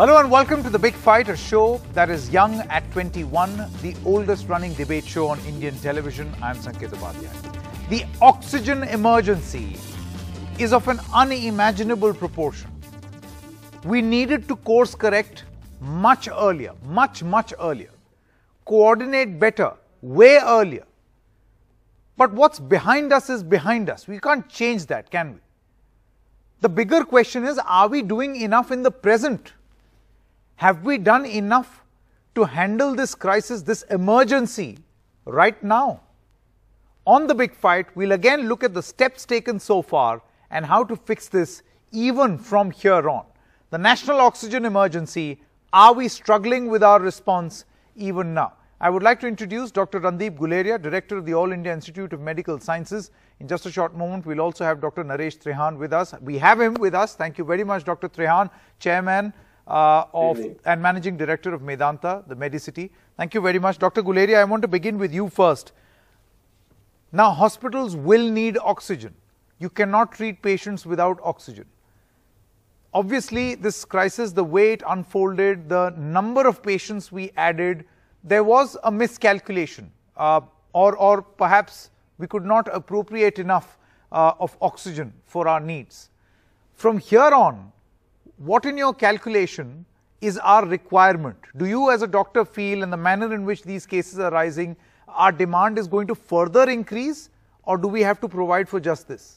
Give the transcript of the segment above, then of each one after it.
Hello and welcome to The Big Fight, a show that is young at 21, the oldest running debate show on Indian television. I'm Sanket Upadhyay. The oxygen emergency is of an unimaginable proportion. We needed to course correct much earlier, much earlier. Coordinate better, way earlier. But what's behind us is behind us. We can't change that, can we? The bigger question is, are we doing enough in the present? Have we done enough to handle this crisis, this emergency right now? On The Big Fight, we'll again look at the steps taken so far and how to fix this even from here on. The national oxygen emergency, are we struggling with our response even now? I would like to introduce Dr. Randeep Guleria, Director of the All India Institute of Medical Sciences. In just a short moment, we'll also have Dr. Naresh Trehan with us. We have him with us. Thank you very much, Dr. Trehan, Chairman and Managing Director of Medanta, the Medicity. Thank you very much. Dr. Guleria, I want to begin with you first. Now, hospitals will need oxygen. You cannot treat patients without oxygen. Obviously, this crisis, the way it unfolded, the number of patients we added, there was a miscalculation, or perhaps we could not appropriate enough of oxygen for our needs. From here on, what in your calculation is our requirement? Do you as a doctor feel, in the manner in which these cases are rising, our demand is going to further increase, or do we have to provide for just this?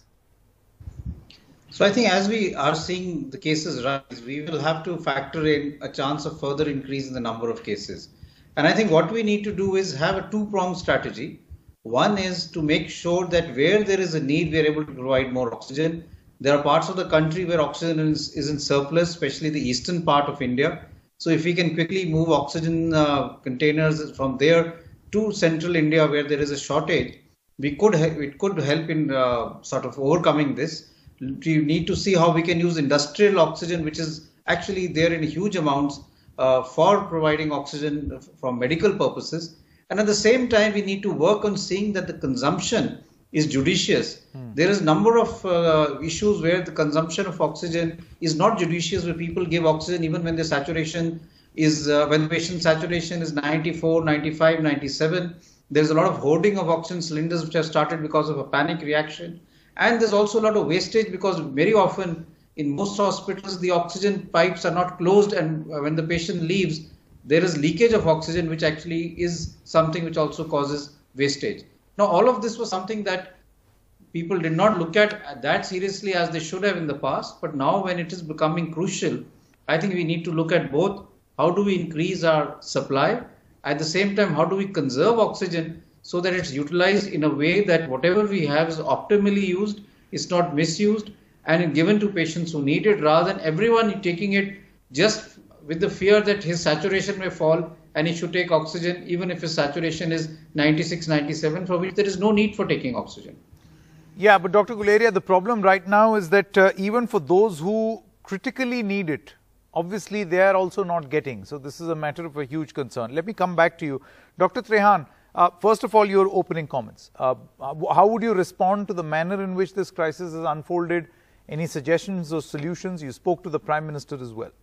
So I think as we are seeing the cases rise, we will have to factor in a chance of further increase in the number of cases. And I think what we need to do is have a two-pronged strategy. One is to make sure that where there is a need, we are able to provide more oxygen. There are parts of the country where oxygen is in surplus, especially the eastern part of India. So if we can quickly move oxygen containers from there to central India where there is a shortage, it could help in sort of overcoming this. We need to see how we can use industrial oxygen, which is actually there in huge amounts for providing oxygen from medical purposes. And at the same time, we need to work on seeing that the consumption is judicious. There is a number of issues where the consumption of oxygen is not judicious, where people give oxygen even when the saturation is, when the patient saturation is 94, 95, 97. There's a lot of hoarding of oxygen cylinders which have started because of a panic reaction. And there's also a lot of wastage because very often in most hospitals, the oxygen pipes are not closed, and when the patient leaves, there is leakage of oxygen, which actually is something which also causes wastage. Now, all of this was something that people did not look at that seriously as they should have in the past. But now when it is becoming crucial, I think we need to look at both. How do we increase our supply? At the same time, how do we conserve oxygen so that it's utilized in a way that whatever we have is optimally used, is not misused, and given to patients who need it, rather than everyone taking it just with the fear that his saturation may fall and he should take oxygen even if his saturation is 96, 97, for which there is no need for taking oxygen. Yeah, but Dr. Guleria, the problem right now is that even for those who critically need it, obviously they are also not getting. So this is a matter of a huge concern. Let me come back to you. Dr. Trehan, first of all, your opening comments. How would you respond to the manner in which this crisis has unfolded? Any suggestions or solutions? You spoke to the Prime Minister as well.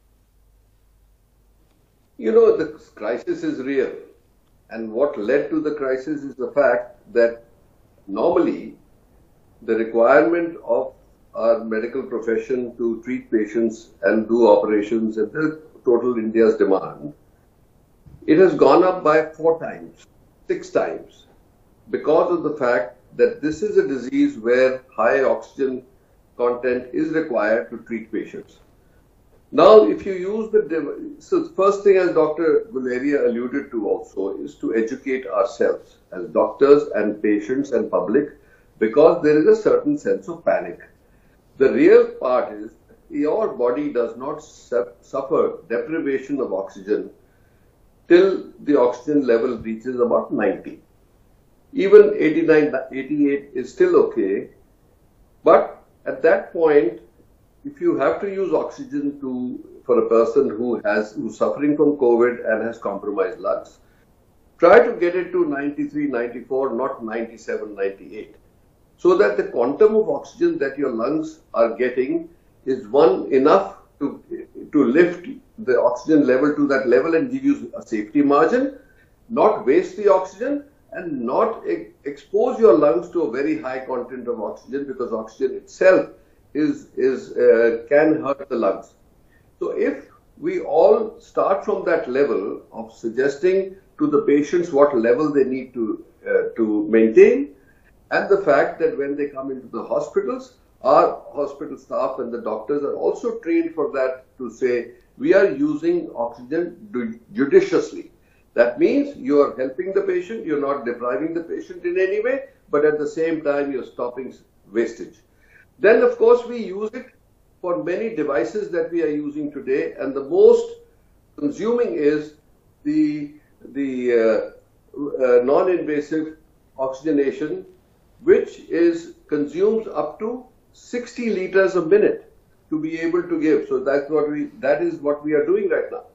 You know, the crisis is real. And what led to the crisis is the fact that normally the requirement of our medical profession to treat patients and do operations and the total India's demand, it has gone up by 4 times, 6 times, because of the fact that this is a disease where high oxygen content is required to treat patients. Now, if you use so the first thing, as Dr. Guleria alluded to also, is to educate ourselves as doctors and patients and public, because there is a certain sense of panic. The real part is your body does not suffer deprivation of oxygen till the oxygen level reaches about 90. Even 89, 88 is still okay, but at that point, if you have to use oxygen for a person who's suffering from COVID and has compromised lungs, try to get it to 93, 94, not 97, 98. So that the quantum of oxygen that your lungs are getting is enough to lift the oxygen level to that level and give you a safety margin, not waste the oxygen, and not expose your lungs to a very high content of oxygen, because oxygen itself can hurt the lungs. So if we all start from that level of suggesting to the patients what level they need to maintain, and the fact that when they come into the hospitals, our hospital staff and the doctors are also trained for that, to say we are using oxygen judiciously. That means you are helping the patient, you're not depriving the patient in any way, but at the same time you're stopping wastage. Then of course we use it for many devices that we are using today, and the most consuming is the non-invasive oxygenation, which consumes up to 60 liters a minute to be able to give. So that is what we are doing right now.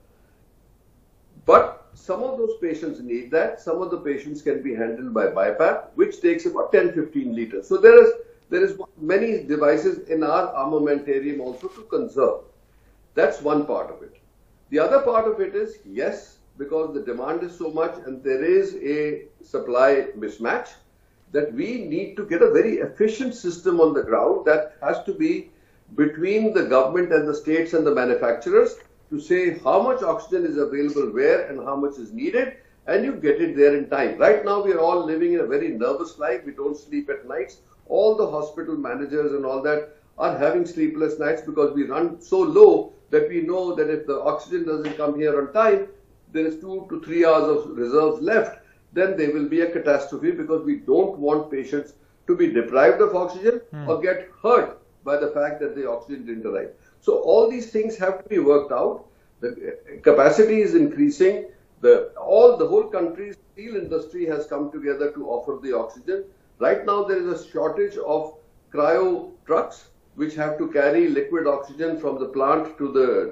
But some of those patients need that. Some of the patients can be handled by BiPAP, which takes about 10-15 liters. So there is many devices in our armamentarium also to conserve. That's one part of it. The other part of it is, yes, because the demand is so much and there is a supply mismatch, that we need to get a very efficient system on the ground that has to be between the government and the states and the manufacturers, to say how much oxygen is available where and how much is needed, and you get it there in time. Right now we are all living in a very nervous life. We don't sleep at nights. All the hospital managers and all that are having sleepless nights because we run so low that we know that if the oxygen doesn't come here on time, there is 2 to 3 hours of reserves left. Then there will be a catastrophe, because we don't want patients to be deprived of oxygen or get hurt by the fact that the oxygen didn't arrive. So all these things have to be worked out. The capacity is increasing. The whole country's steel industry has come together to offer the oxygen. Right now there is a shortage of cryo trucks which have to carry liquid oxygen from the plant to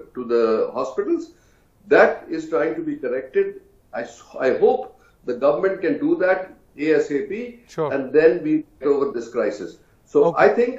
the hospitals. That is trying to be corrected. I hope the government can do that ASAP, sure, and then we get over this crisis. So okay.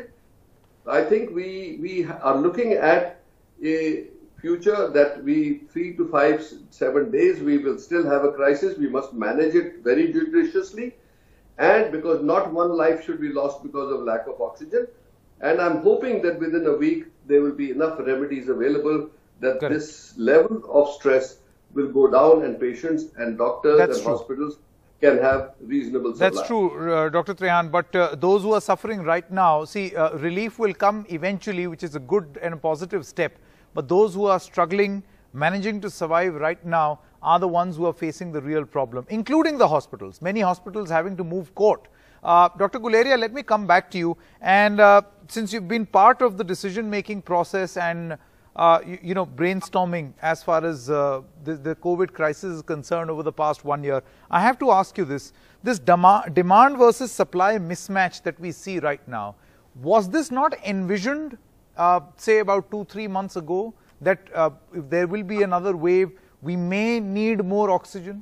I think we are looking at a future that 3 to 5, 7 days, we will still have a crisis. We must manage it very judiciously, and because not one life should be lost because of lack of oxygen. And I'm hoping that within a week there will be enough remedies available that this level of stress will go down, and patients and doctors and hospitals can have reasonable supply. That's true, Dr. Trehan, but those who are suffering right now, see, relief will come eventually, which is a good and a positive step. But those who are struggling, managing to survive right now, are the ones who are facing the real problem, including the hospitals. Many hospitals having to move court. Dr. Guleria, let me come back to you. And since you've been part of the decision-making process and brainstorming as far as the COVID crisis is concerned over the past 1 year, I have to ask you this. This demand versus supply mismatch that we see right now, was this not envisioned, say about 2-3 months ago, that if there will be another wave, we may need more oxygen?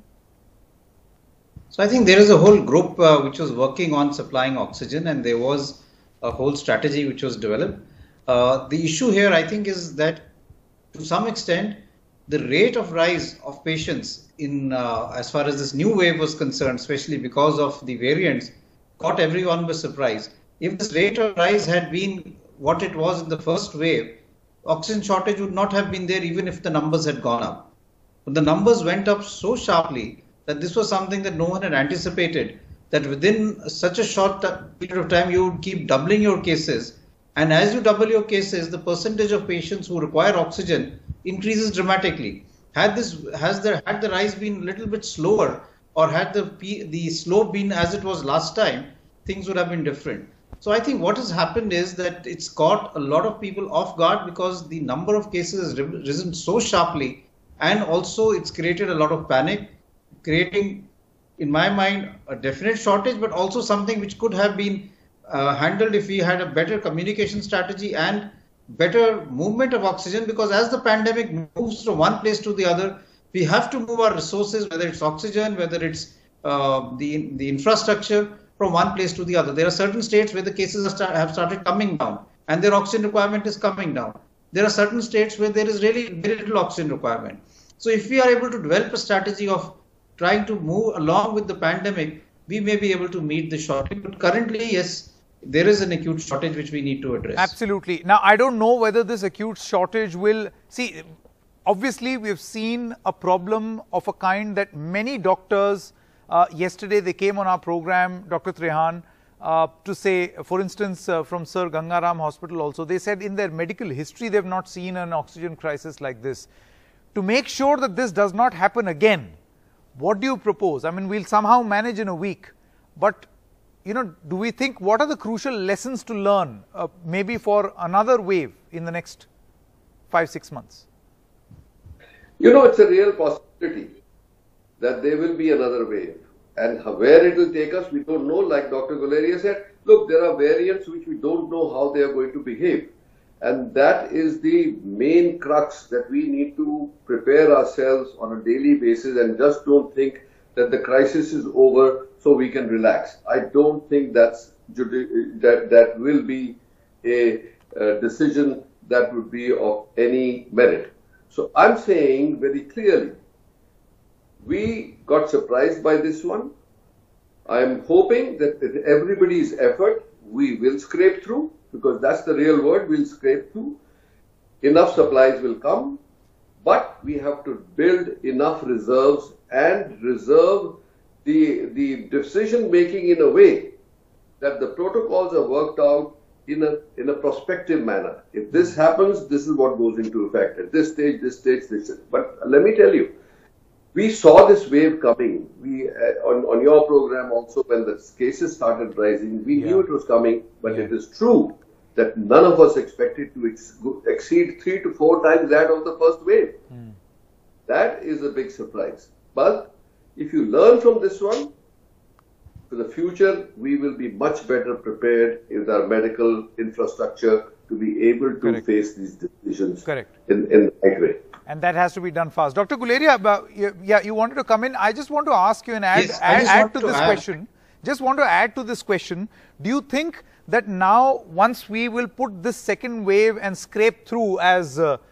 So I think there is a whole group which was working on supplying oxygen, and there was a whole strategy which was developed. The issue here, I think, is that to some extent, the rate of rise of patients in as far as this new wave was concerned, especially because of the variants, caught everyone by surprise. If this rate of rise had been what it was in the first wave, oxygen shortage would not have been there even if the numbers had gone up. But the numbers went up so sharply that this was something that no one had anticipated, that within such a short period of time you would keep doubling your cases. And as you double your cases, the percentage of patients who require oxygen increases dramatically. Had the rise been a little bit slower, or had the slope been as it was last time, things would have been different. So I think what has happened is that it's caught a lot of people off guard, because the number of cases has risen so sharply, and also it's created a lot of panic, creating, in my mind, a definite shortage, but also something which could have been handled if we had a better communication strategy and better movement of oxygen. Because as the pandemic moves from one place to the other, we have to move our resources, whether it's oxygen, whether it's the infrastructure, from one place to the other. There are certain states where the cases have started coming down and their oxygen requirement is coming down. there are certain states where there is really very little oxygen requirement. So if we are able to develop a strategy of trying to move along with the pandemic, we may be able to meet the shortage. But currently, yes, there is an acute shortage which we need to address. Absolutely. Now, I don't know whether this acute shortage will... See, obviously, we've seen a problem of a kind that many doctors, yesterday they came on our program, Dr. Trehan, to say, for instance, from Sir Gangaram Hospital also, they said in their medical history, they've not seen an oxygen crisis like this. To make sure that this does not happen again, what do you propose? I mean, we'll somehow manage in a week, but, you know, do we think, what are the crucial lessons to learn, maybe for another wave in the next 5-6 months? You know, it's a real possibility that there will be another wave. And where it will take us, we don't know. Like Dr. Guleria said, look, there are variants which we don't know how they are going to behave. And that is the main crux, that we need to prepare ourselves on a daily basis and just don't think that the crisis is over so we can relax. I don't think that will be a decision that would be of any merit. So I'm saying very clearly, we got surprised by this one. I am hoping that with everybody's effort, we will scrape through, because that's the real word, we'll scrape through. Enough supplies will come, but we have to build enough reserves and reserve the decision making in a way that the protocols are worked out in a prospective manner. If this happens, this is what goes into effect. At this stage, this. But let me tell you, we saw this wave coming. We on your program also, when the cases started rising, we knew it was coming. But it is true that none of us expected to exceed 3 to 4 times that of the first wave. That is a big surprise. But if you learn from this one, for the future, we will be much better prepared with our medical infrastructure to be able to face these decisions in the right way. And that has to be done fast. Dr. Guleria, you wanted to come in. I just want to ask you and add to this question. Just want to add to this question. Do you think that now, once we will put this second wave and scrape through, as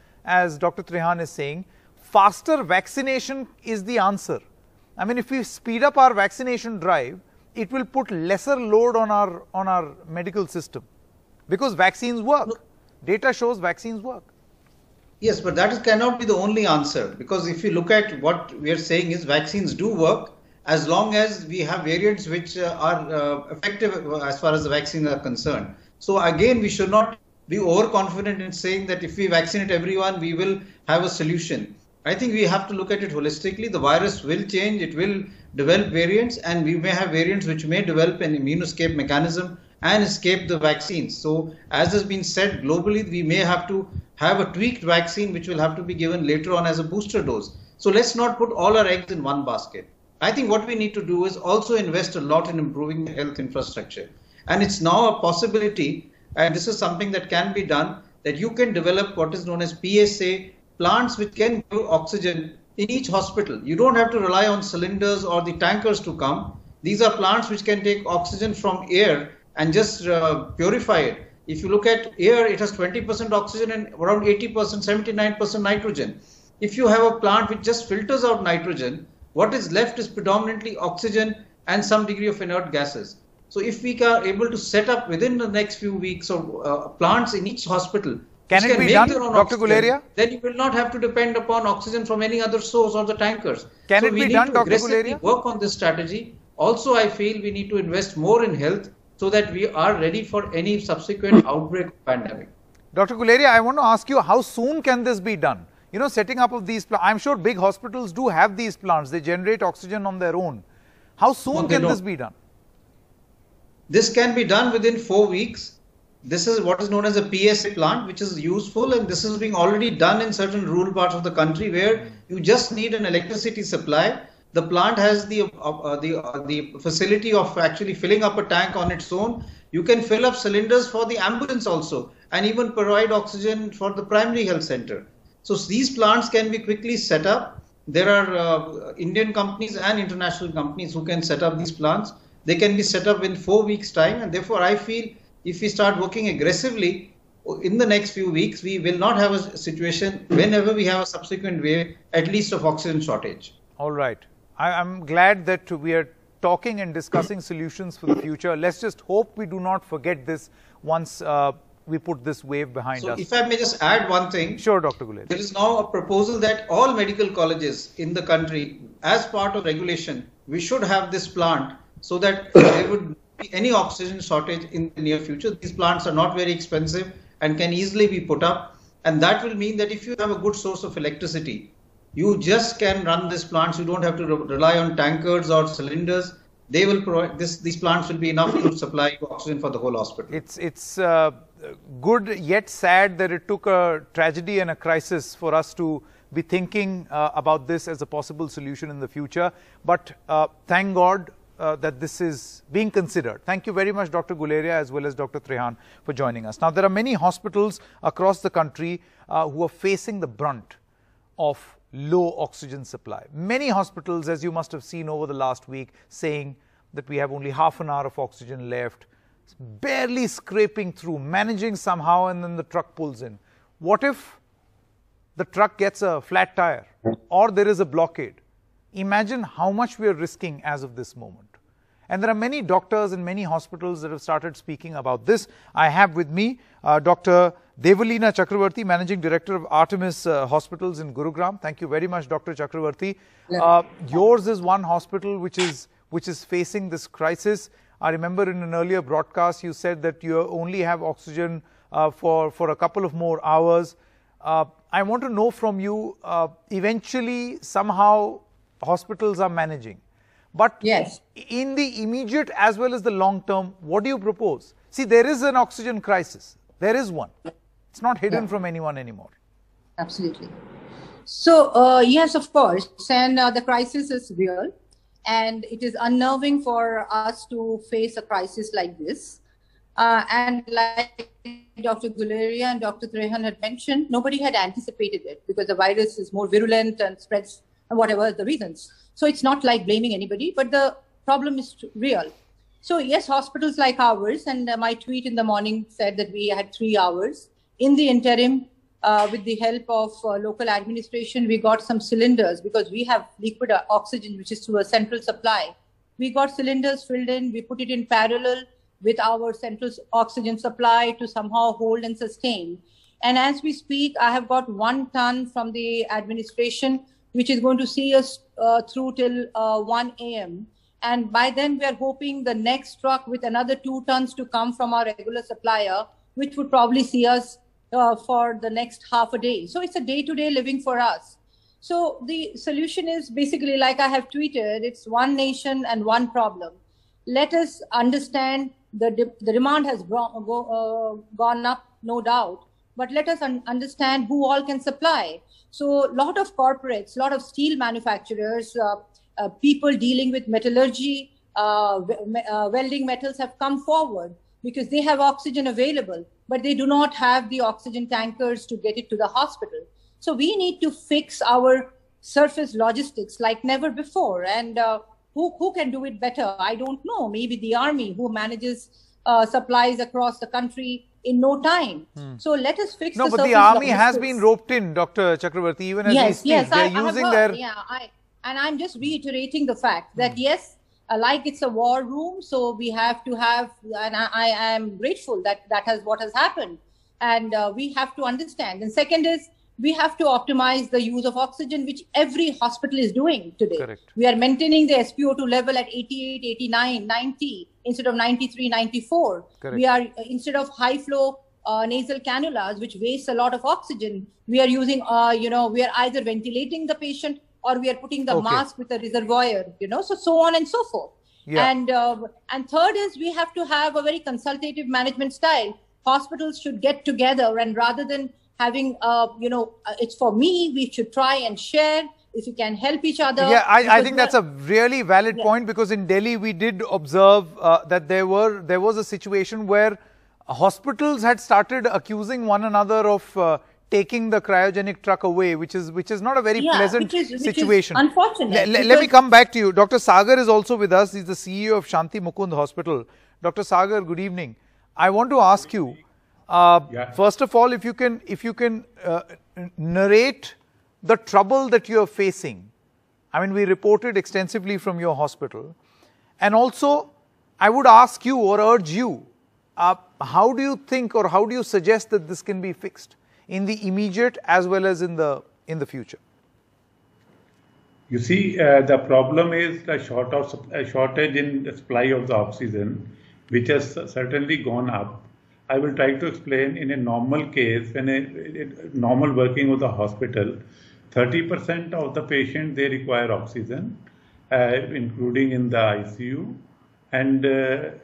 Dr. Trehan is saying, faster vaccination is the answer? I mean, if we speed up our vaccination drive, it will put lesser load on our medical system, because vaccines work. Data shows vaccines work. Yes, but that cannot be the only answer, because if you look at what we are saying is vaccines do work as long as we have variants which are effective as far as the vaccines are concerned. So again, we should not be overconfident in saying that if we vaccinate everyone, we will have a solution. I think we have to look at it holistically. The virus will change, it will develop variants, and we may have variants which may develop an immune escape mechanism and escape the vaccines. So as has been said globally, we may have to have a tweaked vaccine which will have to be given later on as a booster dose. So let's not put all our eggs in one basket. I think what we need to do is also invest a lot in improving the health infrastructure. And it's now a possibility, and this is something that can be done, that you can develop what is known as PSA plants which can give oxygen in each hospital. You don't have to rely on cylinders or the tankers to come. These are plants which can take oxygen from air and just purify it. If you look at air, it has 20% oxygen and around 80%, 79% nitrogen. If you have a plant which just filters out nitrogen, what is left is predominantly oxygen and some degree of inert gases. So if we are able to set up within the next few weeks of plants in each hospital, can it be done, Dr. Guleria? Then you will not have to depend upon oxygen from any other source or the tankers. Can it be done, Dr. Guleria? Work on this strategy. Also, I feel we need to invest more in health so that we are ready for any subsequent outbreak of pandemic. Dr. Guleria, I want to ask you, how soon can this be done? You know, setting up of these plants. I'm sure big hospitals do have these plants. They generate oxygen on their own. How soon can this be done? This can be done within 4 weeks. This is what is known as a PSA plant, which is useful, and this is being already done in certain rural parts of the country where you just need an electricity supply. The plant has the facility of actually filling up a tank on its own. You can fill up cylinders for the ambulance also, and even provide oxygen for the primary health center. So these plants can be quickly set up. There are Indian companies and international companies who can set up these plants. They can be set up in 4 weeks' time, and therefore I feel if we start working aggressively, in the next few weeks, we will not have a situation whenever we have a subsequent wave, at least of oxygen shortage. All right. I'm glad that we are talking and discussing solutions for the future. Let's just hope we do not forget this once we put this wave behind us. If I may just add one thing. Sure, Dr. Guleria. There is now a proposal that all medical colleges in the country, as part of regulation, we should have this plant so that there would be any oxygen shortage in the near future. These plants are not very expensive and can easily be put up. And that will mean that if you have a good source of electricity, you just can run these plants. You don't have to rely on tankers or cylinders. They will provide these plants will be enough to supply oxygen for the whole hospital. It's good yet sad that it took a tragedy and a crisis for us to be thinking about this as a possible solution in the future. But thank God that this is being considered. Thank you very much, Dr. Guleria, as well as Dr. Trehan, for joining us. Now, there are many hospitals across the country who are facing the brunt of low oxygen supply. Many hospitals, as you must have seen over the last week, saying that we have only half an hour of oxygen left, barely scraping through, managing somehow, and then the truck pulls in. What if the truck gets a flat tire or there is a blockade? Imagine how much we are risking as of this moment. And there are many doctors in many hospitals that have started speaking about this. I have with me Dr. Devalina Chakravarti, Managing Director of Artemis Hospitals in Gurugram. Thank you very much, Dr. Chakravarti. Yours is one hospital which is facing this crisis. I remember in an earlier broadcast you said that you only have oxygen for a couple of more hours. I want to know from you, eventually somehow hospitals are managing. But yes, in the immediate as well as the long term, what do you propose? See, there is an oxygen crisis. There is one. It's not hidden from anyone anymore. Absolutely. So, yes, of course. And the crisis is real. And it is unnerving for us to face a crisis like this. And like Dr. Guleria and Dr. Trehan had mentioned, nobody had anticipated it because the virus is more virulent and spreads, and whatever the reasons. So it's not like blaming anybody, but the problem is real. So yes, hospitals like ours, and my tweet in the morning said that we had 3 hours. In the interim, with the help of local administration, we got some cylinders because we have liquid oxygen, which is through a central supply. We got cylinders filled in, we put it in parallel with our central oxygen supply to somehow hold and sustain. And as we speak, I have got 1 ton from the administration, which is going to see us through till 1 a.m. And by then, we are hoping the next truck with another 2 tons to come from our regular supplier, which would probably see us for the next half a day. So it's a day-to-day living for us. So the solution is basically, like I have tweeted, it's one nation and one problem. Let us understand the demand has gone up, no doubt, but let us understand who all can supply. So a lot of corporates, a lot of steel manufacturers, people dealing with metallurgy, welding metals have come forward because they have oxygen available, but they do not have the oxygen tankers to get it to the hospital. So we need to fix our surface logistics like never before. And who can do it better? I don't know. Maybe the army, who manages supplies across the country in no time. So let us fix the surface logistics. No, but the army has been roped in, Dr. Chakravarti, even as we speak. Yes, they're I using have heard, their... and I'm just reiterating the fact that yes, like it's a war room, so we have to have, and I am grateful that what has happened. And we have to understand. And second is, we have to optimize the use of oxygen, which every hospital is doing today. Correct. We are maintaining the SpO2 level at 88, 89, 90 instead of 93, 94. Correct. We are, instead of high flow nasal cannulas, which waste a lot of oxygen, we are using, we are either ventilating the patient or we are putting the mask with a reservoir, so on and so forth. Yeah. And third is, we have to have a very consultative management style. Hospitals should get together, and rather than having, it's for me, we should try and share. If you can help each other. Yeah, I think that's a really valid point, because in Delhi we did observe that there was a situation where hospitals had started accusing one another of taking the cryogenic truck away, which is not a very pleasant situation. Which is unfortunate. Let me come back to you. Dr. Sagar is also with us. He's the CEO of Shanti Mukund Hospital. Dr. Sagar, good evening. I want to ask you, First of all, if you can narrate the trouble that you are facing. I mean, we reported extensively from your hospital, and also I would ask you or urge you, how do you think or how do you suggest that this can be fixed in the immediate as well as in the future? You see, the problem is a shortage in the supply of the oxygen, which has certainly gone up. I will try to explain. In a normal case, when a normal working of the hospital, 30% of the patient, they require oxygen, including in the ICU, and the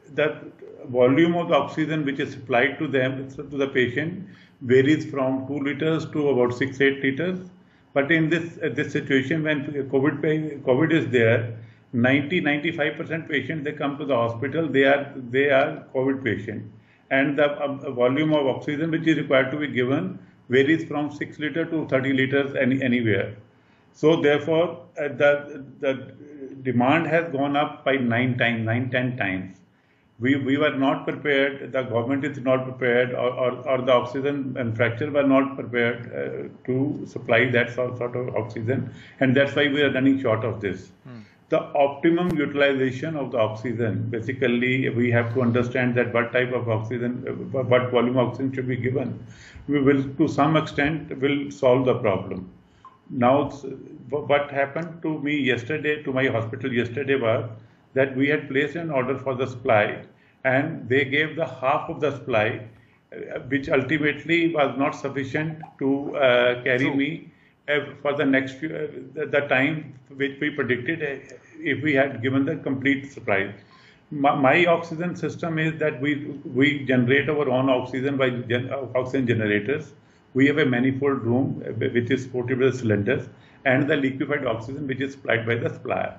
volume of the oxygen which is supplied to them, to the patient, varies from 2 liters to about 6-8 liters. But in this situation, when COVID is there, 90-95% patients, they come to the hospital, they are COVID patients. And the volume of oxygen which is required to be given varies from 6 liters to 30 liters anywhere. So therefore, the demand has gone up by 9-10 times. We were not prepared, the government is not prepared, or the oxygen manufacturer were not prepared to supply that sort of oxygen, and that's why we are running short of this. The optimum utilization of the oxygen, basically we have to understand that what type of oxygen, what volume of oxygen should be given. We will, to some extent, will solve the problem. Now, what happened to me yesterday, to my hospital yesterday, was that we had placed an order for the supply, and they gave the half of the supply, which ultimately was not sufficient to carry me for the next the time which we predicted if we had given the complete supply. My oxygen system is that we generate our own oxygen by oxygen generators. We have a manifold room which is supported with cylinders, and the liquefied oxygen which is supplied by the supplier.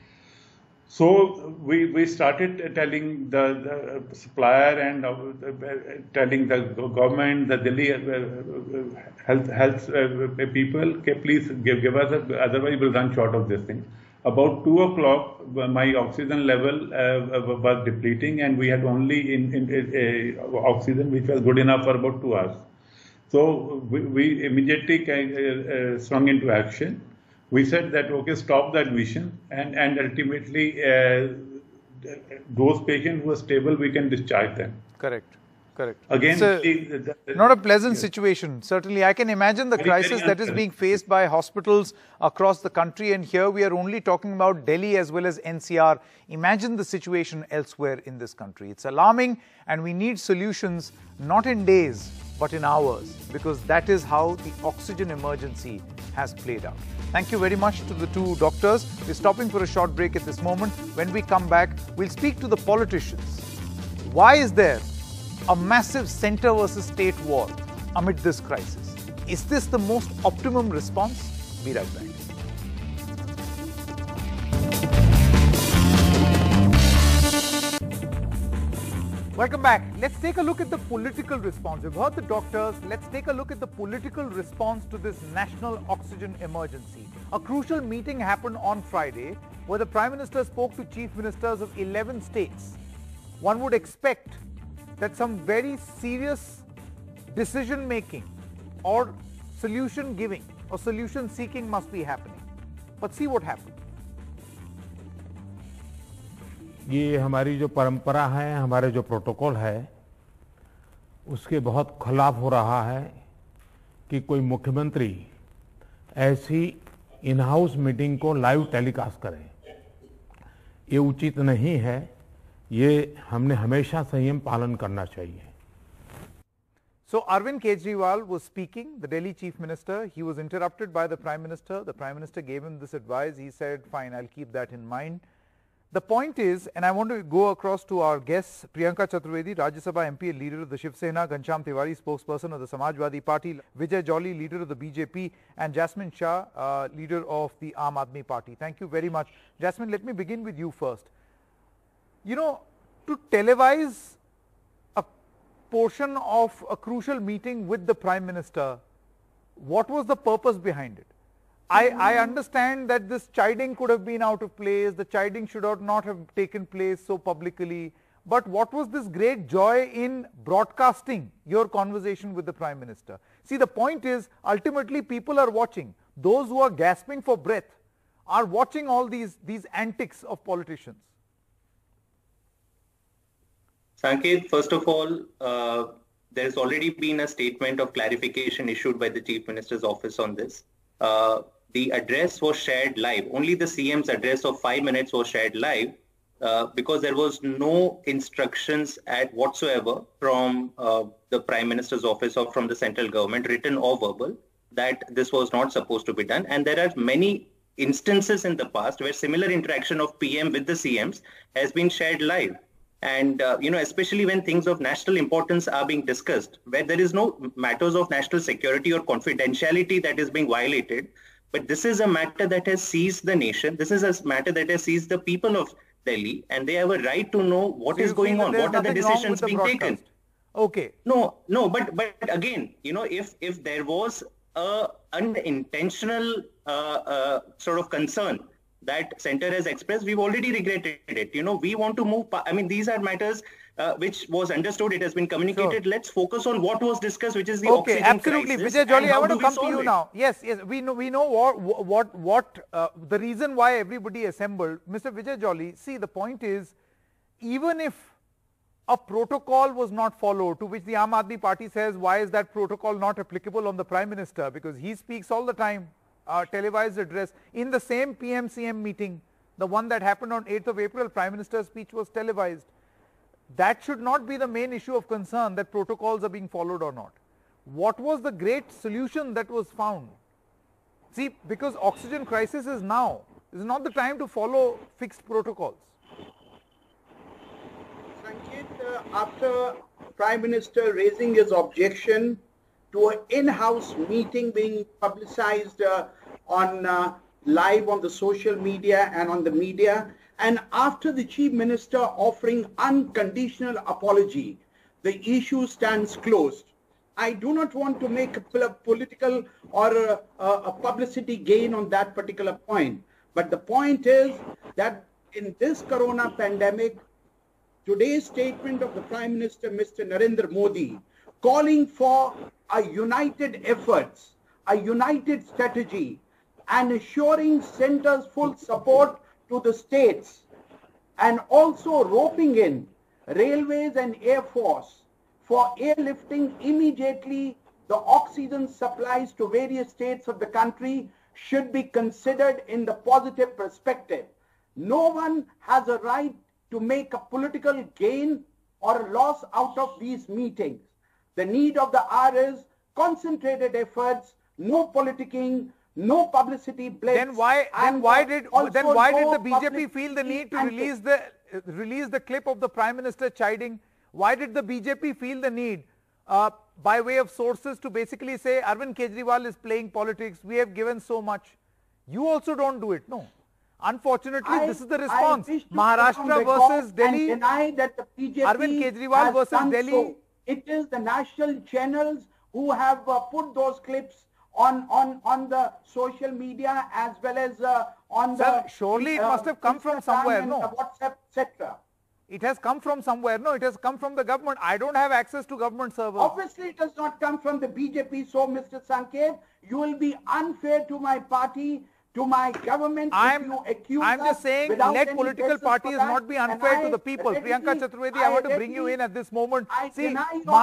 So we started telling the supplier and telling the government, the Delhi health people, okay, please give us, otherwise we'll run short of this thing. About 2 o'clock, my oxygen level was depleting, and we had only oxygen which was good enough for about 2 hours. So we immediately swung into action. We said that, okay, stop the admission, and ultimately those patients who are stable, we can discharge them. Correct. Again, not a pleasant situation. Certainly, I can imagine the crisis that is being faced by hospitals across the country, and here we are only talking about Delhi as well as NCR. Imagine the situation elsewhere in this country. It's alarming, and we need solutions not in days, but in hours, because that is how the oxygen emergency has played out. Thank you very much to the two doctors. We're stopping for a short break at this moment. When we come back, we'll speak to the politicians. Why is there a massive centre versus state war amid this crisis? Is this the most optimum response? Be right back. Welcome back. Let's take a look at the political response. We've heard the doctors. Let's take a look at the political response to this national oxygen emergency. A crucial meeting happened on Friday where the Prime Minister spoke to Chief Ministers of 11 states. One would expect that some very serious decision making or solution giving or solution seeking must be happening. But see what happened. ये हमारी जो परंपरा है, हमारे जो protocol है, उसके बहुत खिलाफ हो रहा है कि कोई मुख्यमंत्री ऐसी इन हाउस मीटिंग को लाइव टेलीकास्ट करे। ये उचित नहीं है, ये हमने हमेशा संयम पालन करना चाहिए। So Arvind Kejriwal was speaking, the Delhi Chief Minister. He was interrupted by the Prime Minister. The Prime Minister gave him this advice. He said, fine, I'll keep that in mind. The point is, and I want to go across to our guests, Priyanka Chaturvedi, Rajya Sabha MP and leader of the Shiv Sena, Ghanshyam Tiwari, spokesperson of the Samajwadi Party, Vijay Jolly, leader of the BJP, and Jasmine Shah, leader of the Aam Aadmi Party. Thank you very much. Jasmine, let me begin with you first. You know, to televise a portion of a crucial meeting with the Prime Minister, what was the purpose behind it? I understand that this chiding could have been out of place, the chiding should not have taken place so publicly, but what was this great joy in broadcasting your conversation with the Prime Minister? See, the point is, ultimately people are watching. Those who are gasping for breath are watching all these antics of politicians. Sanket, first of all, there has already been a statement of clarification issued by the Chief Minister's office on this. The address was shared live. Only the CM's address of 5 minutes was shared live because there was no instructions whatsoever from the Prime Minister's office or from the central government, written or verbal, that this was not supposed to be done. And there are many instances in the past where similar interaction of PM with the CMs has been shared live. And, especially when things of national importance are being discussed, where there is no matters of national security or confidentiality that is being violated. But this is a matter that has seized the nation. This is a matter that has seized the people of Delhi, and they have a right to know what is going on. What are the decisions being taken? Okay. No, but again, if there was an unintentional sort of concern that center has expressed, we've already regretted it. We want to move. These are matters which was understood. It has been communicated. Sure. Let's focus on what was discussed, which is the oxygen absolutely. crisis. Vijay Jolly, I want to come to you now. Yes, we know what the reason why everybody assembled. Mr. Vijay Jolly, see, the point is, even if a protocol was not followed, to which the Aam Aadmi Party says, why is that protocol not applicable on the Prime Minister? Because he speaks all the time. Televised address in the same PM-CM meeting, the one that happened on 8th of April, Prime Minister's speech was televised. That should not be the main issue of concern, that protocols are being followed or not. What was the great solution that was found? See, because oxygen crisis is now. This is not the time to follow fixed protocols. Sanket, after Prime Minister raising his objection to an in-house meeting being publicized on live on the social media and on the media, and after the Chief Minister offering unconditional apology, the issue stands closed. I do not want to make a political or a publicity gain on that particular point, but the point is that in this corona pandemic, today's statement of the Prime Minister, Mr. Narendra Modi, calling for a united efforts, a united strategy, and assuring center's full support to the states, and also roping in railways and air force for airlifting immediately the oxygen supplies to various states of the country, should be considered in the positive perspective. No one has a right to make a political gain or loss out of these meetings. The need of the hour is concentrated efforts, no politicking, no publicity blitz. Then why did the BJP feel the need to release the clip of the Prime Minister chiding? Why did the BJP feel the need, by way of sources, to basically say Arvind Kejriwal is playing politics, we have given so much? You also don't do it, no? Unfortunately, this is the response. Maharashtra versus Delhi, deny that the BJP Arvind Kejriwal versus Delhi. So. It is the national channels who have put those clips on the social media as well as on Sir, surely it must have come from somewhere, no? WhatsApp, etc. It has come from somewhere, no? It has come from the government. I don't have access to government servers. Obviously, it does not come from the BJP. So, Mr. Sanket, you will be unfair to my party, to my government. I'm just saying, let political parties not be unfair to the people. Priyanka Chaturvedi, I want to bring you in at this moment. See,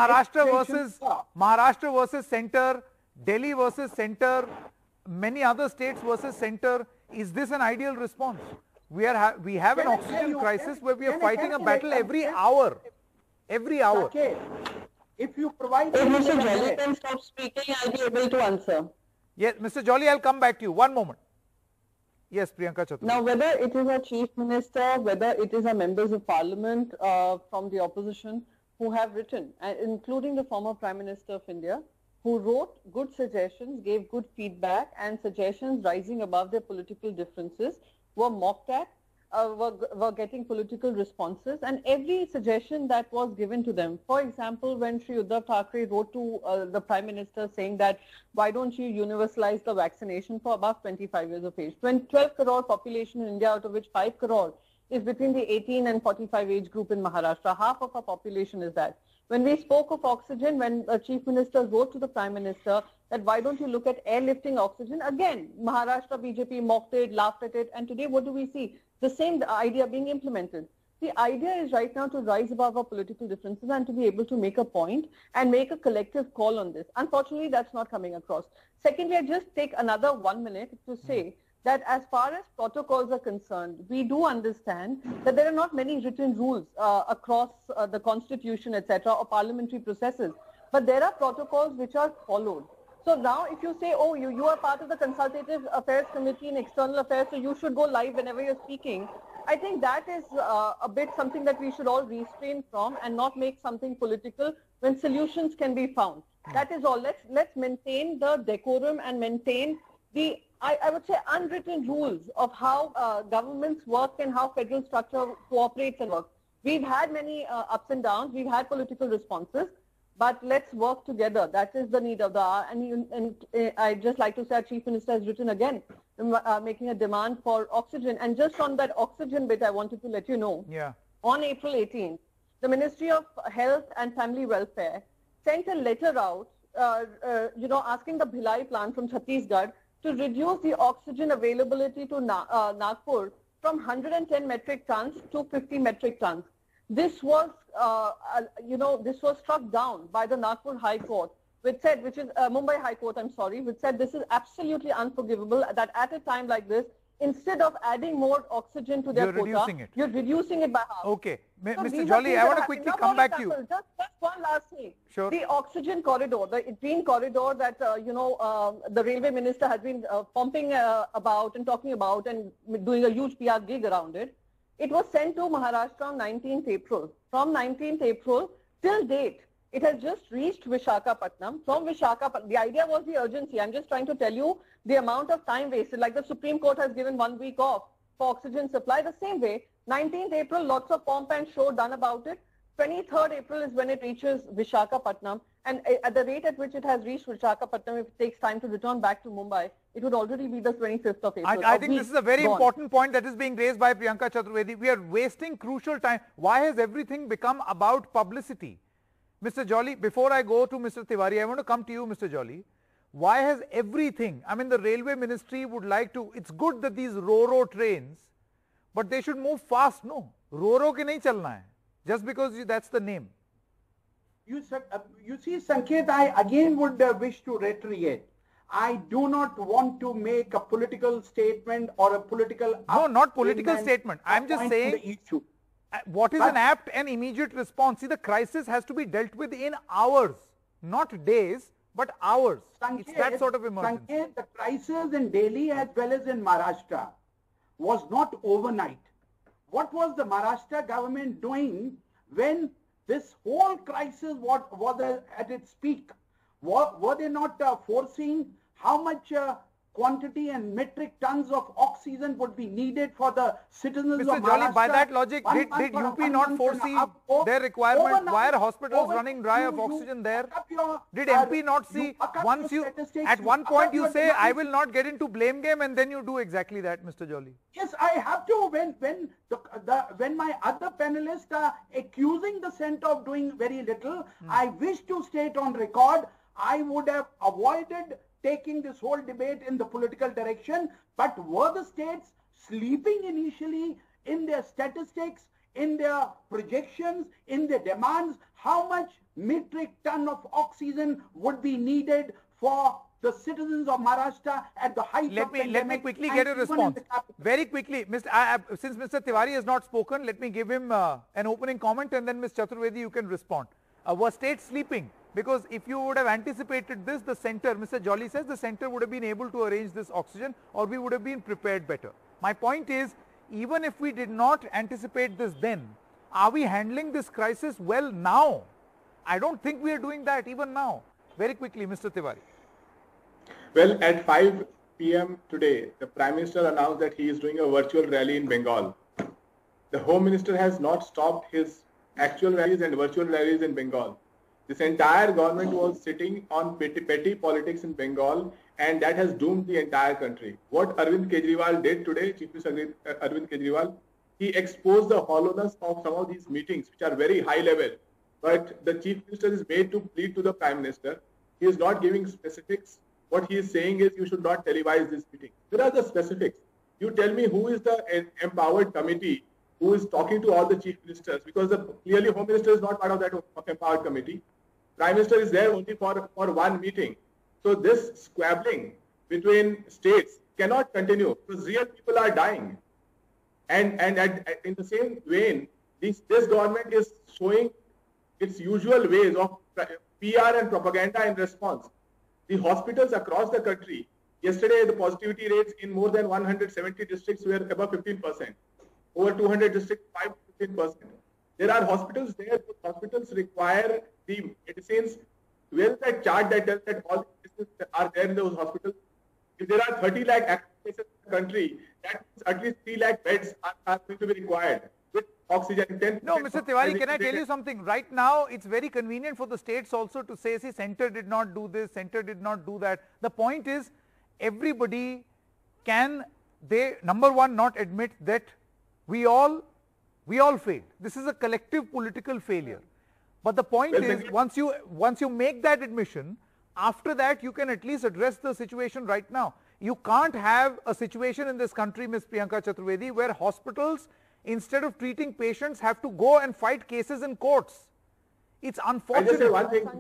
Maharashtra versus centre, Delhi versus centre, many other states versus centre. Is this an ideal response? We have an oxygen crisis where we are fighting a battle every hour. Every hour. Okay. If you provide... If Mr. Jolly can stop speaking, I'll be able to answer. Yes, Mr. Jolly, I'll come back to you. One moment. Yes, Priyanka Chaturvedi. Now, whether it is a chief minister, whether it is a members of parliament from the opposition who have written, including the former Prime Minister of India, who wrote good suggestions, gave good feedback, and suggestions rising above their political differences, were mocked at, were getting political responses, and every suggestion that was given to them. For example, when Shri Uddhav Thackeray wrote to the Prime Minister saying that, why don't you universalize the vaccination for above 25 years of age? 12 crore population in India, out of which 5 crore is between the 18 and 45 age group in Maharashtra. Half of our population is that. When we spoke of oxygen, when the Chief Minister wrote to the Prime Minister that why don't you look at airlifting oxygen, again, Maharashtra BJP mocked it, laughed at it, and today what do we see? The same idea being implemented. The idea is right now to rise above our political differences and to be able to make a point and make a collective call on this. Unfortunately, that's not coming across. Secondly, I just take another 1 minute to say that as far as protocols are concerned, we do understand that there are not many written rules across the constitution, etc., or parliamentary processes, but there are protocols which are followed. So now if you say, oh, you are part of the Consultative Affairs Committee in External Affairs, so you should go live whenever you're speaking, I think that is a bit something that we should all refrain from and not make something political when solutions can be found. That is all. Let's maintain the decorum and maintain the, I would say, unwritten rules of how governments work and how federal structure cooperates and works. We've had many ups and downs. We've had political responses, but let's work together. That is the need of the hour. And I'd just like to say our Chief Minister has written again, making a demand for oxygen. And just on that oxygen bit, I wanted to let you know. Yeah. On April 18th, the Ministry of Health and Family Welfare sent a letter out, asking the Bhilai plant from Chhattisgarh to reduce the oxygen availability to Nagpur from 110 metric tons to 50 metric tons. This was, this was struck down by the Nagpur High Court, which said, Mumbai High Court, I'm sorry, which said this is absolutely unforgivable, that at a time like this, instead of adding more oxygen to their quota, you're reducing it by half. Okay. So Mr. Jolly, I want to quickly come back to you. Just one last thing. Sure. The oxygen corridor, the green corridor that, the railway minister has been pumping about and talking about and doing a huge PR gig around it. It was sent to Maharashtra on 19th April. From 19th April till date, it has just reached Visakhapatnam. From Visakhapatnam, the idea was the urgency. I'm just trying to tell you the amount of time wasted. Like the Supreme Court has given 1 week off for oxygen supply. The same way, 19th April, lots of pomp and show done about it. 23rd April is when it reaches Visakhapatnam. And at the rate at which it has reached Visakhapatnam, if it takes time to return back to Mumbai, it would already be the 25th of April. I think this is a very important point that is being raised by Priyanka Chaturvedi. We are wasting crucial time. Why has everything become about publicity? Mr. Jolly, before I go to Mr. Tiwari, I want to come to you, Mr. Jolly. Why has everything, I mean, the railway ministry would like to, it's good that these Ro-Ro trains, but they should move fast, no? Ro-Ro ke nahi chalna hai, just because that's the name. You see, Sanket, I again would wish to reiterate. I do not want to make a political statement or a political... No, not political statement. I'm just saying... What is an apt and immediate response? See, the crisis has to be dealt with in hours, not days, but hours. Sanket, it's that sort of emergency. Sanket, the crisis in Delhi as well as in Maharashtra was not overnight. What was the Maharashtra government doing when this whole crisis was at its peak? Were they not foreseeing how much quantity and metric tons of oxygen would be needed for the citizens Mr. of Jolly, Maharashtra? by that logic, did UP not foresee their requirement? Why are hospitals running dry of oxygen there? Did MP not see? Once you, at one point you say, I will not get into blame game, and then you do exactly that, Mr. Jolly. Yes, I have to. When my other panelists are accusing the centre of doing very little, I wish to state on record, I would have avoided taking this whole debate in the political direction, but were the states sleeping initially in their statistics, in their projections, in their demands, how much metric ton of oxygen would be needed for the citizens of Maharashtra at the height of pandemic? Let me quickly get a response. Very quickly, since Mr. Tiwari has not spoken, let me give him an opening comment, and then Ms. Chaturvedi, you can respond. Were states sleeping? Because if you would have anticipated this, the centre, Mr. Jolly says, the centre would have been able to arrange this oxygen, or we would have been prepared better. My point is, even if we did not anticipate this then, are we handling this crisis well now? I don't think we are doing that even now. Very quickly, Mr. Tiwari. Well, at 5 p.m. today, the Prime Minister announced that he is doing a virtual rally in Bengal. The Home Minister has not stopped his actual rallies and virtual rallies in Bengal. This entire government was sitting on petty politics in Bengal, and that has doomed the entire country. What Arvind Kejriwal did today, Chief Minister Arvind Kejriwal, he exposed the hollowness of some of these meetings, which are very high level. But the Chief Minister is made to plead to the Prime Minister. He is not giving specifics. What he is saying is you should not televise this meeting. There are the specifics. You tell me who is the empowered committee who is talking to all the Chief Ministers, because clearly Home Minister is not part of that empowered committee. Prime Minister is there only for one meeting. So this squabbling between states cannot continue because real people are dying. And in the same vein, this government is showing its usual ways of PR and propaganda in response. The hospitals across the country, yesterday the positivity rates in more than 170 districts were above 15%. Over 200 districts, 5 to 15%. There are hospitals there. Hospitals require the medicines. Where is that chart that tells that all the medicines are there in those hospitals? If there are 30 lakh active cases in the country, that means at least 3 lakh beds are going to be required with oxygen. 10 no, Mr. Tiwari, can I tell you something? Right now, it's very convenient for the states also to say, see, center did not do this, center did not do that. The point is, everybody can, number one, not admit that we all failed. This is a collective political failure. But the point is, once you make that admission, after that you can at least address the situation right now. You can't have a situation in this country, Ms. Priyanka Chaturvedi, where hospitals, instead of treating patients, have to go and fight cases in courts. It's unfortunate. I just say one thing.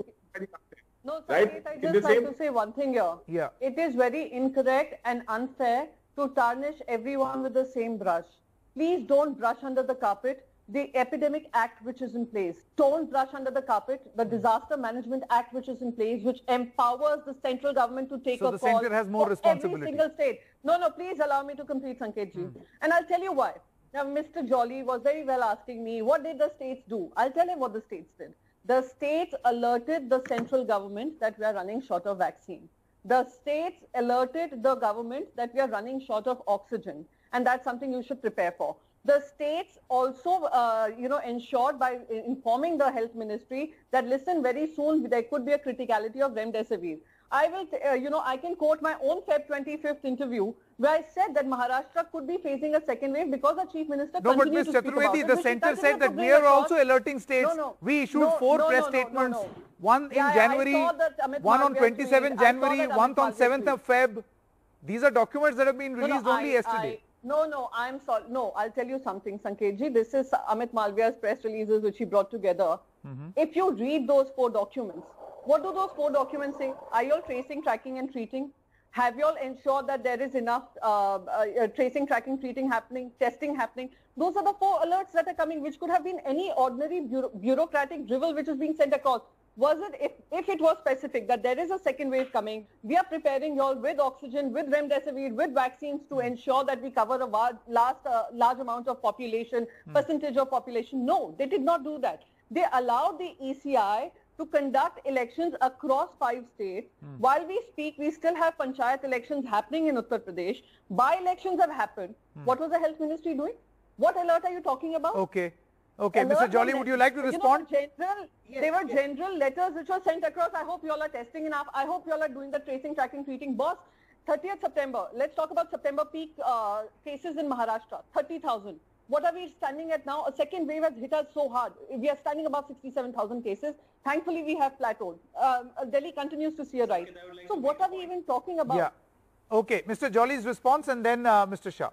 No, Sanket, I just like to say one thing here. Yeah. It is very incorrect and unfair to tarnish everyone with the same brush. Please don't brush under the carpet the Epidemic Act which is in place. Don't brush under the carpet the Disaster Management Act which is in place, which empowers the central government to take a call. So the center has more responsibility. Every single state. No, please allow me to complete, Sanketji. And I'll tell you why. Now, Mr. Jolly was very well asking me, what did the states do? I'll tell him what the states did. The states alerted the central government that we are running short of vaccine. The states alerted the government that we are running short of oxygen. And that's something you should prepare for. The states also, ensured by informing the health ministry that, listen, very soon there could be a criticality of remdesivir. I will, I can quote my own Feb 25th interview where I said that Maharashtra could be facing a second wave because the Chief Minister continued to speak about it. No, but Ms. Chaturvedi, the center said that we are also alerting states. We issued 4 press statements, one in January, one on 27 January, one on 7th of Feb. These are documents that have been released only yesterday. I'm sorry. No, I'll tell you something, Sanketji. This is Amit Malviya's press releases which he brought together. If you read those 4 documents, what do those 4 documents say? Are you all tracing, tracking and treating? Have you all ensured that there is enough tracing, tracking, treating happening, testing happening? Those are the 4 alerts that are coming, which could have been any ordinary bureaucratic drivel which is being sent across. Was it, if it was specific that there is a second wave coming, we are preparing you all with oxygen, with remdesivir, with vaccines to ensure that we cover a large amount of population, percentage of population? No, they did not do that. They allowed the ECI to conduct elections across 5 states. While we speak, we still have panchayat elections happening in Uttar Pradesh. By-elections have happened. What was the health ministry doing? What alert are you talking about? Okay, Mr. Jolly, would you like to respond? They were general letters which were sent across. I hope you all are testing enough. I hope you all are doing the tracing, tracking, treating. Boss, 30th September. Let's talk about September peak cases in Maharashtra. 30,000. What are we standing at now? A second wave has hit us so hard. We are standing above 67,000 cases. Thankfully, we have plateaued. Delhi continues to see a rise. So what are we even talking about? Yeah. Okay, Mr. Jolly's response and then Mr. Shah.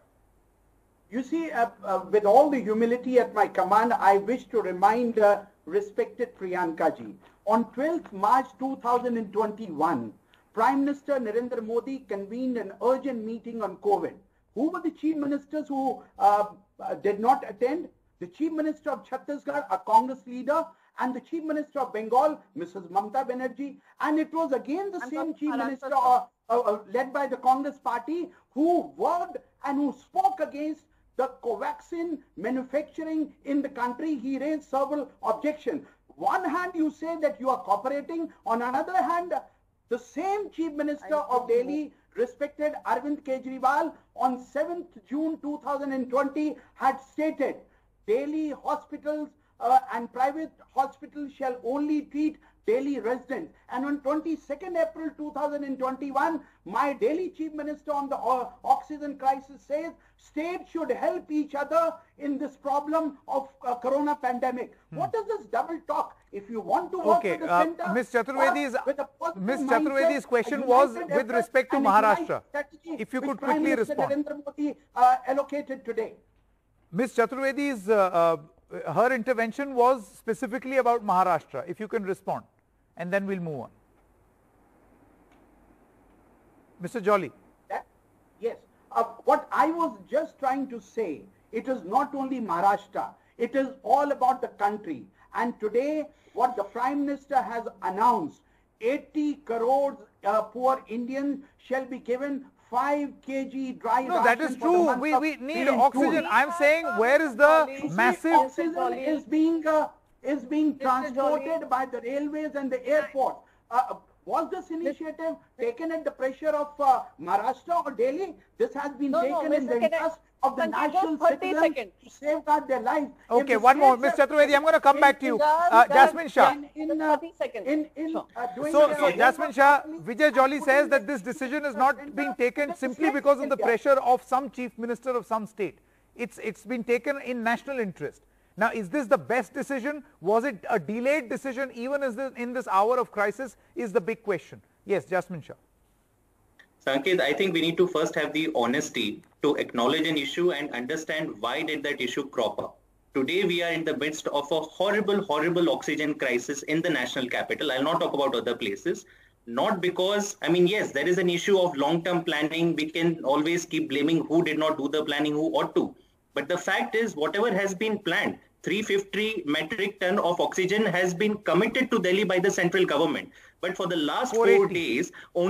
You see, with all the humility at my command, I wish to remind respected Priyanka ji. On 12th March 2021, Prime Minister Narendra Modi convened an urgent meeting on COVID. Who were the chief ministers who did not attend? The Chief Minister of Chhattisgarh, a Congress leader, and the Chief Minister of Bengal, Mrs. Mamata Banerjee. And it was again the same Chief Minister led by the Congress party who worked and who spoke against the Covaxin manufacturing in the country. He raised several objections. One hand you say that you are cooperating. On another hand, the same Chief Minister of Delhi, respected Arvind Kejriwal, on 7th June 2020 had stated Delhi hospitals and private hospitals shall only treat Delhi residents. And on 22nd April 2021, my Delhi Chief Minister on the oxygen crisis says states should help each other in this problem of corona pandemic. What is this double talk? If you want to work with the center, Ms. Chaturvedi's question was with respect to Maharashtra. If you could quickly respond. Narendra Modi allocated today. Ms. Chaturvedi's her intervention was specifically about Maharashtra. If you can respond, and then we'll move on. Mr. Jolly. Yes. What I was just trying to say, it is not only Maharashtra, it is all about the country. And today, what the Prime Minister has announced, 80 crores poor Indians shall be given 5 kg dry ration. No, that is true. We need oxygen. I'm saying, where is the massive oxygen is being transported by the railways and the airports. Was this initiative taken at the pressure of Maharashtra or Delhi? This has been taken in the interest of the national citizens to safeguard their lives. Okay, one more. Ms. Chaturvedi, I'm going to come back to you. Jasmine Shah. So, Jasmine Shah, Vijay Jolly says that this decision is not being taken simply because of the pressure of some chief minister of some state. It's been taken in national interest. Now, is this the best decision? Was it a delayed decision even in this hour of crisis is the big question. Yes, Jasmine Shah. Sanket, I think we need to first have the honesty to acknowledge an issue and understand why did that issue crop up. Today, we are in the midst of a horrible, horrible oxygen crisis in the national capital. I'll not talk about other places. Not because, I mean, yes, there is an issue of long-term planning. We can always keep blaming who did not do the planning, who ought to. But the fact is, whatever has been planned, 350 metric ton of oxygen has been committed to Delhi by the central government. But for the last 4 days,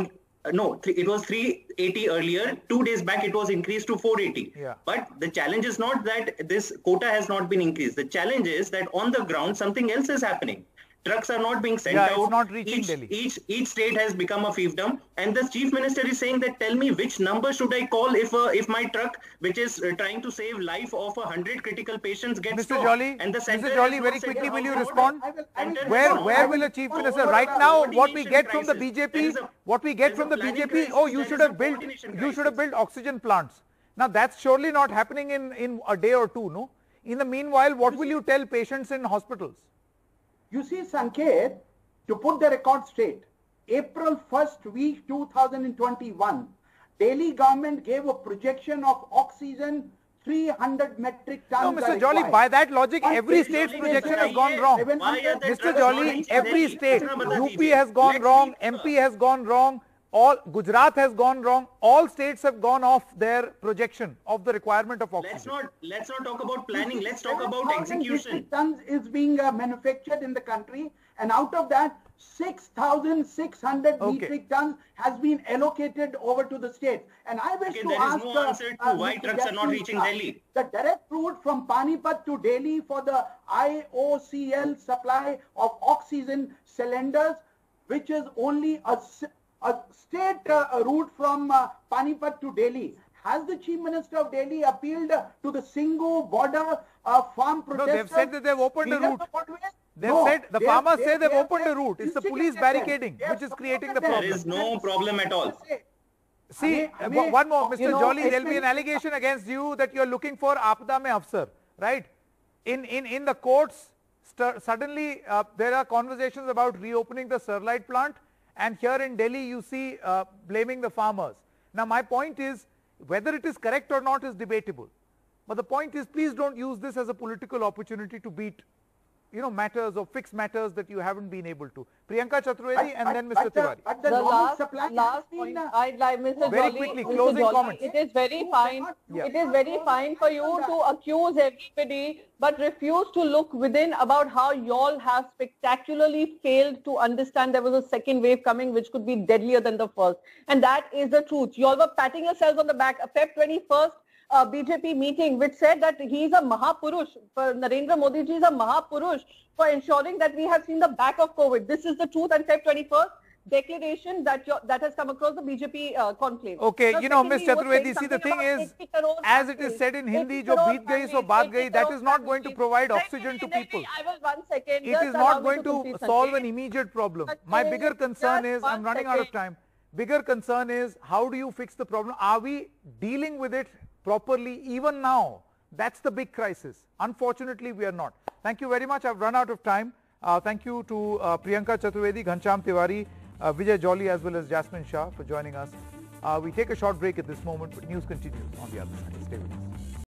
it was 380 earlier. 2 days back, it was increased to 480. Yeah. But the challenge is not that this quota has not been increased. The challenge is that on the ground, something else is happening. Trucks are not being sent out. It's not reaching Delhi. Each state has become a fiefdom, and the chief minister is saying that tell me which number should I call if my truck, which is trying to save life of 100 critical patients, gets Mr. Jolly, and the center Mr. Jolly, very quickly, will you respond? Where will a chief minister right now? What we get from the BJP? What we get from the BJP? Oh, you should have built oxygen plants. Now that's surely not happening in a day or two, no? In the meanwhile, what will you tell patients in hospitals? You see, Sanket, to put the record straight, April 1st week 2021, Delhi government gave a projection of oxygen 300 metric tons. No, Mr. Jolly, by that logic, every state's projection has gone wrong. Mr. Jolly, every state, UP has gone wrong, MP has gone wrong, Gujarat has gone wrong. All states have gone off their projection of the requirement of oxygen. Let's not talk about planning. Let's talk about execution. Tons is being manufactured in the country, and out of that, 6,600 metric tons has been allocated over to the state. And I wish to ask there is no answer to why trucks are not reaching Delhi. The direct route from Panipat to Delhi for the IOCL supply of oxygen cylinders, which is only a state route from Panipat to Delhi. Has the Chief Minister of Delhi appealed to the Singhu border farm protesters? No, they've said that they've opened a route. The farmers say they've opened a route. It's the police barricading which is creating the problem. There is no problem at all. See, one more, Mr. Jolly, there will be an allegation against you that you are looking for Aapda mein Afsar, right? In the courts, suddenly there are conversations about reopening the Sterlite plant. And here in Delhi, you see blaming the farmers. Now, my point is, whether it is correct or not is debatable. But the point is, please don't use this as a political opportunity to beat, matters or fix matters that you haven't been able to. Priyanka Chaturvedi and then Mr. Tiwari. But the last point, I'd like Mr. Very Jolly, quickly, closing comments. It is very fine. Yeah. It is very fine for you to accuse everybody, but refuse to look within about how y'all have spectacularly failed to understand there was a second wave coming, which could be deadlier than the first. And that is the truth. Y'all were patting yourselves on the back. Feb 21st. BJP meeting which said that he is a Mahapurush, Narendra Modi ji is a Mahapurush for ensuring that we have seen the back of COVID. This is the truth on Feb 21st. declaration that has come across the BJP conclave. Okay, now, you know, Ms. secondly, you were saying Chaturvedi, see the thing something is, about 80 crore as it is families, said in Hindi, 80 jo crore beet gayi so families, baat 80 gayi, that crore is not going to families. provide Nahi, oxygen to nahi, people. nahi, I will 1 second. It Just is allow not me going to complete, solve Sanket. an immediate problem. Sanket, My bigger concern just is, I'm 1 running out of second. time. Bigger concern is, how do you fix the problem? Are we dealing with it properly even now? That's the big crisis. Unfortunately, we are not. Thank you very much. I've run out of time. Thank you to Priyanka Chaturvedi, Ghanshyam Tiwari, Vijay Jolly, as well as Jasmine Shah for joining us. We take a short break at this moment, but news continues on the other side. Stay with us.